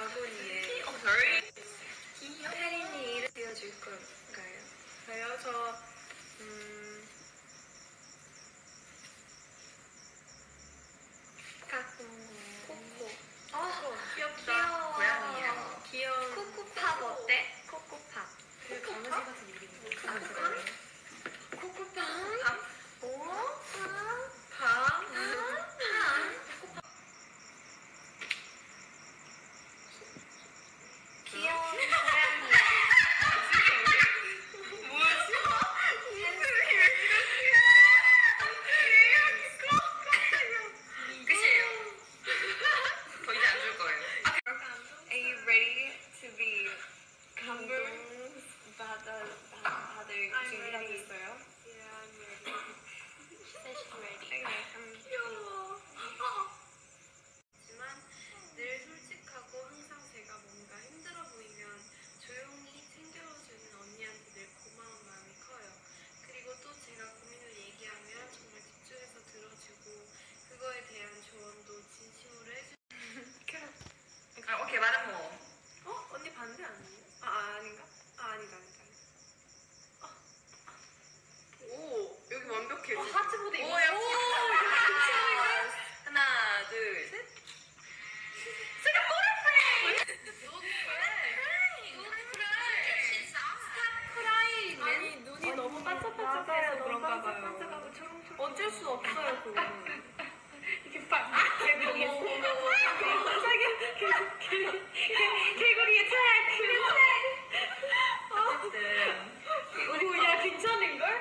바구니에 혜린이 이름 띄워줄 건가요? 저요? 저 코코. 귀엽다. 고양이야. 귀여운 코코팝 어때? 코코팝. 그 강아지 같은 이름이네. 코코팝? 오? 밥? 귀여운 고양이야. 끝이에요. 더 이제 안 줄 거예요. Are you ready to be 감동받을 준비하고 있어요? Yeah, I'm ready. She's ready. 귀여워. 하지만 늘 솔직하고 항상 제가 뭔가 힘들어 보이면 조용히 챙겨주는 언니한테 늘 고마운 마음이 커요. 그리고 또 제가 고민을 얘기하면 정말 집중해서 들어주고 그거에 대한 조언도 진심으로 해주고 오케이, 말은 뭐? 언니 반대 아니에요? 아닌가? 아니다. 오 여기 완벽해. 하트보드 오, 이거. 역시. 하나, 둘, 셋. 아니 눈이 너무 반짝반짝해서 그런가 봐요. 어쩔 수 없어요 그거.